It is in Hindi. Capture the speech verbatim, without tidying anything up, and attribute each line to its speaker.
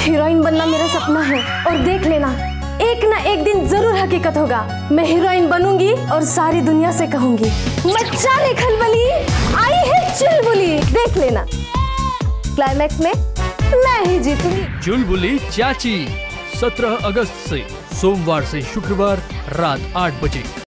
Speaker 1: हीरोइन बनना मेरा सपना है और देख लेना एक ना एक दिन जरूर हकीकत होगा। मैं हीरोइन बनूंगी और सारी दुनिया से कहूंगी मचा रे खलबली आई है चुलबुली। देख लेना क्लाइमैक्स में मैं ही जीतूंगी।
Speaker 2: चुलबुली चाची सत्रह अगस्त से सोमवार से शुक्रवार रात आठ बजे।